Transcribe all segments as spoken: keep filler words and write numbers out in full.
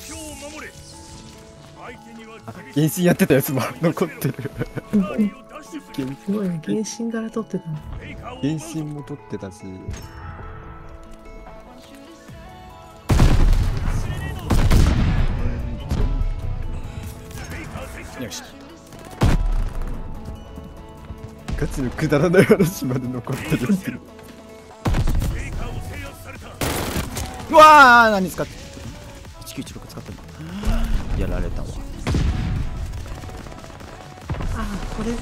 あ、原神やってたやつも残ってる。 すごいね、原神から撮ってたの。 原神も撮ってたし。よし。ガチのくだらない話まで残ってるっていう。うわー、何使っていちきゅういちろく使ってんの。やられたわ。 ああ、これだ。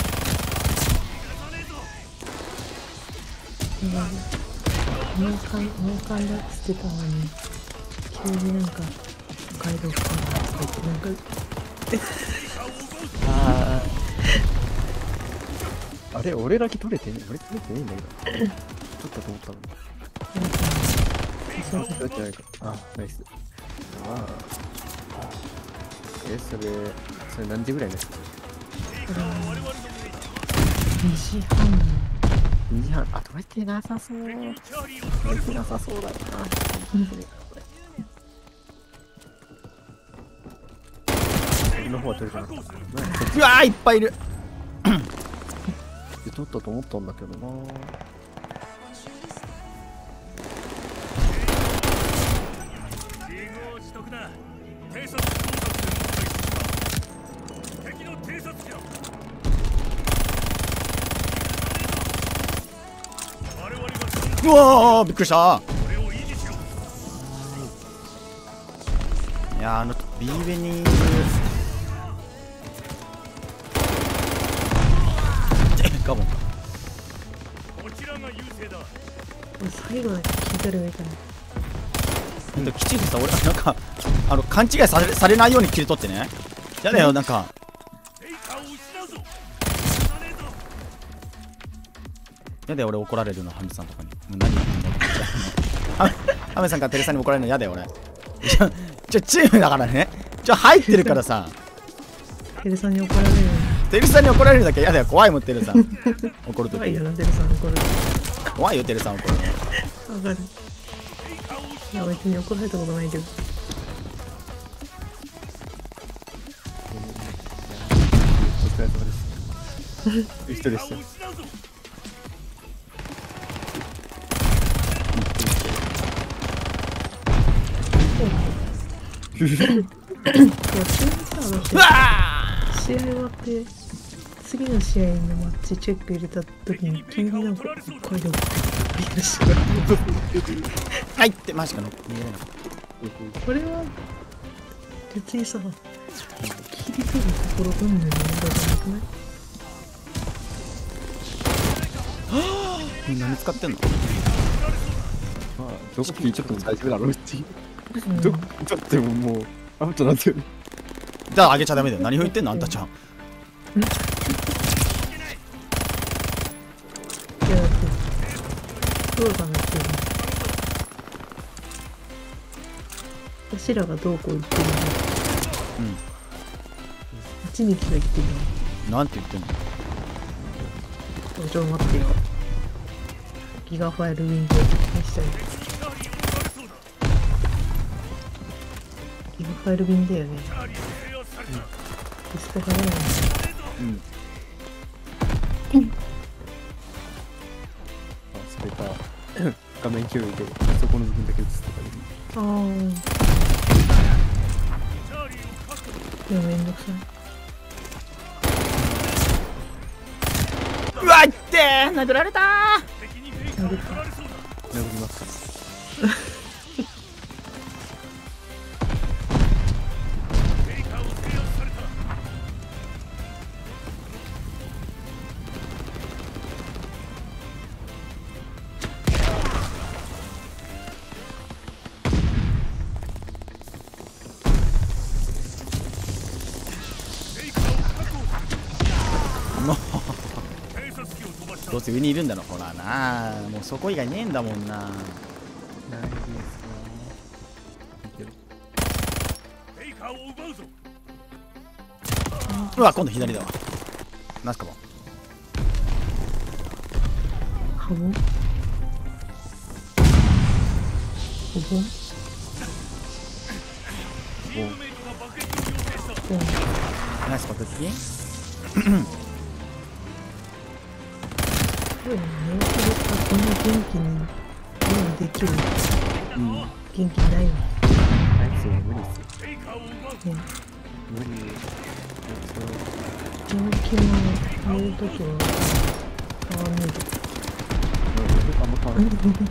脳幹、脳幹だっつってたのに急になんか北海道かなとか言ってなんかあああれ俺だけ取れてね俺取れてねえんだけど取ったと思ったのにそうそうじゃないか。あ、ナイス。ああえ、それそれ何時ぐらいですか。 にじはんにじはん。あ、取れてなさそう。取れてなさそうだな。俺の方は取れてなかった。うわー、いっぱいいる。で取ったと思ったんだけどな。うわー、びっくりした。いやー、あの B ベニーガボンか。 最後だけ聞いてるみたいな。 きちんとさ、俺なんかあの勘違いされ、されないように切り取ってね。やだよ、なんかやだよ、俺怒られるの、ハミさんとかに。もう何やってんだってハミさんからテレさんに怒られるのやだよ俺。ちょ、ちょチームだからね。ちょ入ってるからさ。 テレさんに怒られる。 テレさんに怒られるだけやだよ、怖いもんテレさん。怒るとき。 怖いよな、テレさん怒る。 怖いよテレさん怒るの。 わかる。いや、別に怒られたことないけど。 お疲れ様です。一人でした。 いや、急にさ、だって試合終わって次の試合のマッチチェック入れた時に急になんか北海道がびっくりした。 はいってマジかの。 これは別にさ、切り取るところうんぬんの問題じゃなくない？ みんな見つかってんの？まあどこ切りちょっと大丈夫だろうっていう。どこだってももうアウトなんだよね。じゃああげちゃダメだよ。何を言ってんのあんたちゃん。 いやだって黒田が言ってるの。私らがどうこう言ってるの。 うん。 一日が言ってるの。なんて言ってんの。 ちょっと待ってよ。ギガファイルウィンドウにしたい。ギガファイル便だよね。うん。リストがないよね。 うん。あ、それか画面共有でそこの部分だけ映すとかでいい。 ああ。でもめんどくさい。 うわっ、いってー、殴られたー。 殴った。 殴りますか。どうせ上にいるんだろ、ほらな。もうそこ以外ねえんだもんな。ないですね。うわ、今度左だわ。ナスカボン。 カモン。お盆。 うん。 ナイス爆撃。 すごいね。寝起きでこんな元気にゲームできる。 うん。 元気ないわ。 ナイス無理っすよ。 ね。 無理。 寝起きも寝るときは変わんねえけど。 あんま変わんない。そう変わんない。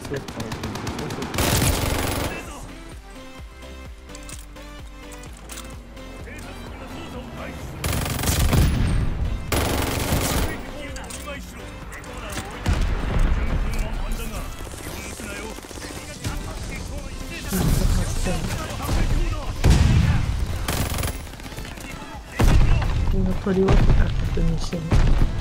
今取り分けた確認してる。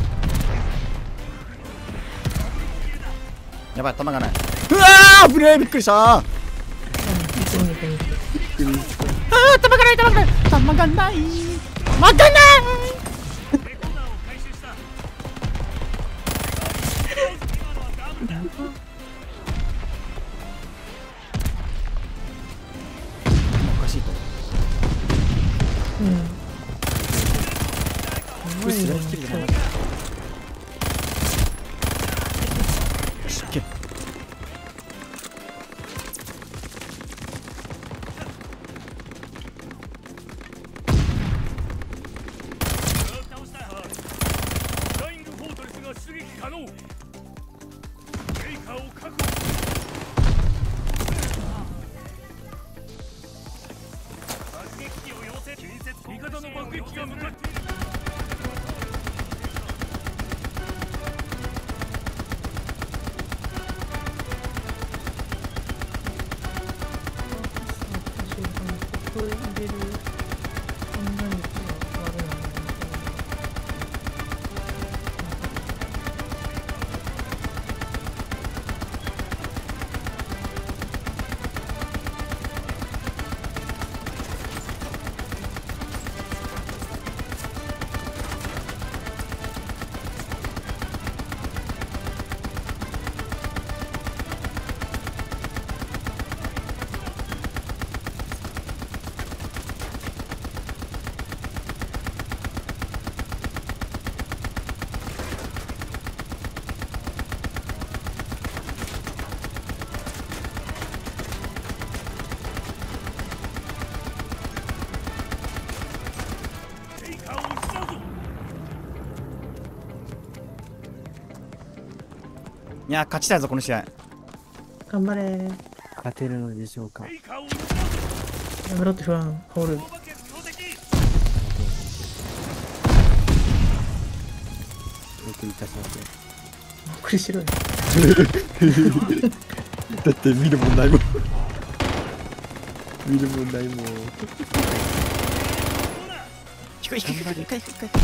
やばい、弾がない。うわー、危ねえ、びっくりしたー。あうん、見て見て見て。 ー、弾がない、弾がない、弾がない、弾がない。おかしいと。 うん。 これスライスキルじゃない。しっけ。 味方の爆撃が向かっている。 これ入れる判断力が悪いな。 いや、勝ちたいぞこの試合。 頑張れー。 勝てるのでしょうか。 やめろって不安。ホール。 よくいたしますね。 びっくりしろよ。 だって見るもんないもん。見るもんないもん。 低い低い低い低い低い低い。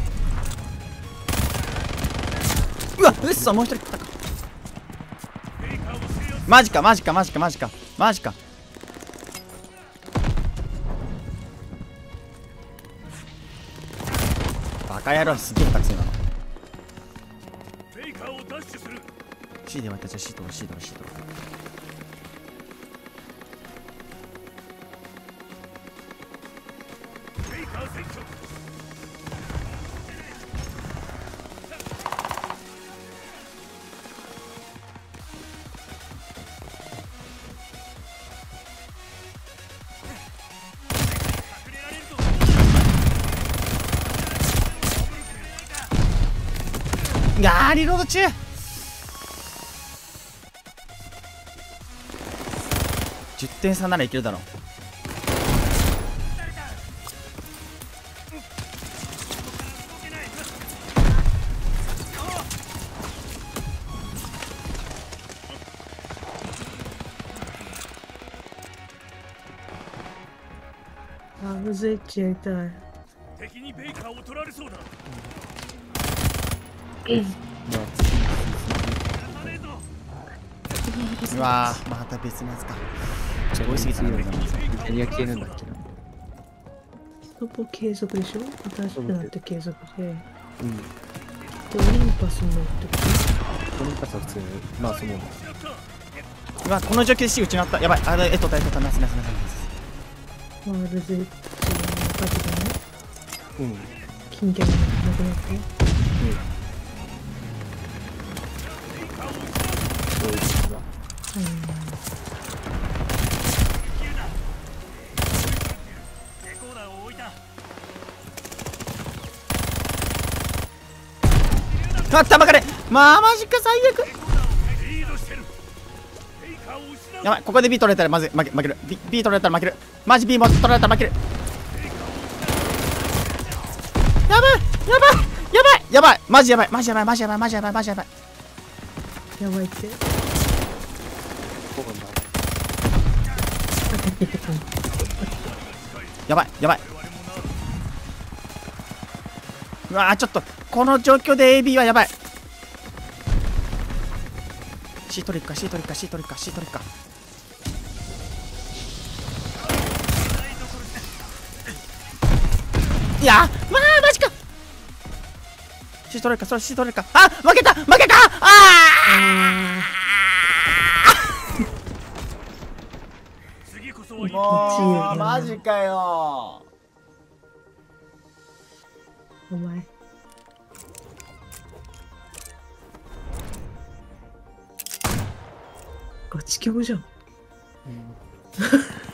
うわ、うっそ、もう一人来たか。マジかマジかマジかマジかマジか。バカ野郎、すげえ下手くそなの。C で割ったじゃあ C と C と C と。あー、リロード中。じゅってん差ならいけるだろう。 あ、むずいっちやりたい。 敵にベイカーを取られそうだ。 うわー、また別のやつか。ちょっと多いすぎたな。 イタリア消えるんだっけな。 ストップ継続でしょ。新しくなって継続で。 うん。 で、オリンパスもってこオリンパスは普通に、まあそう思う。 うわ、この状況で C 打ちになった。やばい、あれ、えっと、えっと、ナイスナイスナイスナイス。 とまあルゼットの中でねうん金券がなくなってそういうことだ。 はいレコーダーを置いた。 あったばかれ。まあマジか最悪。 リードしてる。ベイカーを失う。 やばい、ここで B 取られたらまずい負け負ける。 B, B 取られたら負ける。マジ B も取られたら負ける。やばいやばいやばいやばいマジやばいマジやばいマジやばいマジやばいマジやばい。 やばいってそうなんだ。 当たっててかんやばいやばい。うわーちょっとこの状況で エービー はやばい。 C 取りっか C 取りっか C 取りっか C 取りっか。いやーまあマジか。 C 取れるかそれ C 取れるか。あ負けた負けた。あ次こそはーもうマジかよ。 お前ガチ強じゃんうん